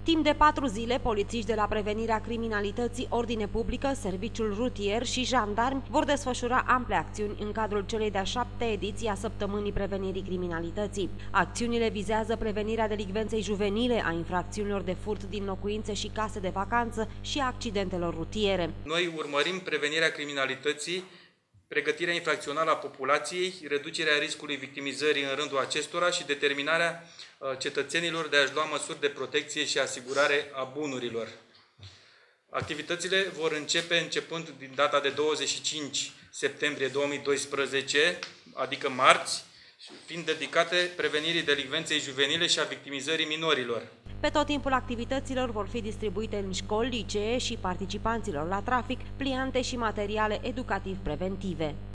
Timp de 4 zile, polițiști de la Prevenirea Criminalității, Ordine Publică, Serviciul Rutier și jandarmi vor desfășura ample acțiuni în cadrul celei de-a 7-a ediții a Săptămânii Prevenirii Criminalității. Acțiunile vizează prevenirea delicvenței juvenile, a infracțiunilor de furt din locuințe și case de vacanță și a accidentelor rutiere. Noi urmărim prevenirea criminalității, pregătirea infracțională a populației, reducerea riscului victimizării în rândul acestora și determinarea cetățenilor de a-și lua măsuri de protecție și asigurare a bunurilor. Activitățile vor începe începând din data de 25 septembrie 2012, adică marți, fiind dedicate prevenirii delicvenței juvenile și a victimizării minorilor. Pe tot timpul activităților vor fi distribuite în școli, licee și participanților la trafic pliante și materiale educativ-preventive.